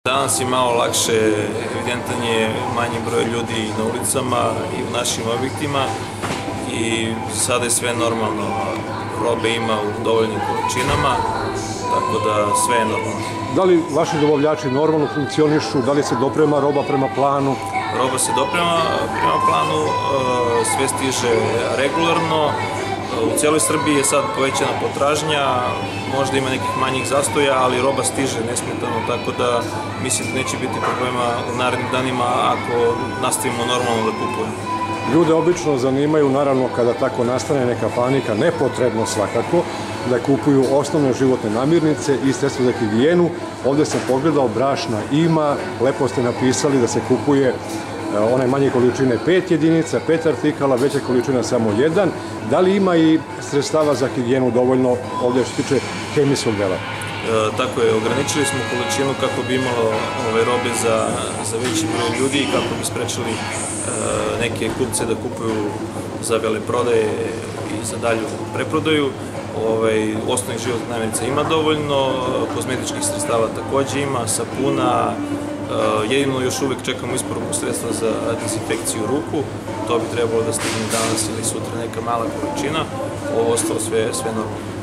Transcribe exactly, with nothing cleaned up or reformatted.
Danas je malo lakše, evidentan je manji broj ljudi na ulicama i u našim objektima i sada je sve normalno, robe ima u dovoljnim količinama, tako da sve je normalno. Da li vaši dobavljači normalno funkcionišu, da li se doprema roba prema planu? Roba se doprema prema planu, sve stiže regularno. U cijeloj Srbiji je sad povećana potražnja, možda ima nekih manjih zastoja, ali roba stiže nesmetano, tako da mislim da neće biti problema u narednim danima ako nastavimo normalno da kupujemo. Ljude obično zanimaju, naravno, kada tako nastane neka panika, nepotrebno svakako, da kupuju osnovne životne namirnice i sredstva za higijenu. Ovdje sam pogledao, brašna ima, lepo ste napisali da se kupuje one manje količine pet jedinica, pet artikala, veća količina samo jedan. Da li ima i sredstava za higijenu dovoljno ovdje što se tiče hemijskog dela? E, tako je, ograničili smo količinu kako bi imalo ove robe za, za veći broj ljudi i kako bi sprečili e, neke kupce da kupuju za veleprodaje i za dalju preprodaju. Ovaj, osnovnih životnih namirnica ima dovoljno, kozmetičkih sredstava takođe ima, sapuna, jedino još uvek čekamo isporuku sredstva za dezinfekciju ruku, to bi trebalo da stigne danas ili sutra neka mala količina, ovo ostalo sve, sve normalno.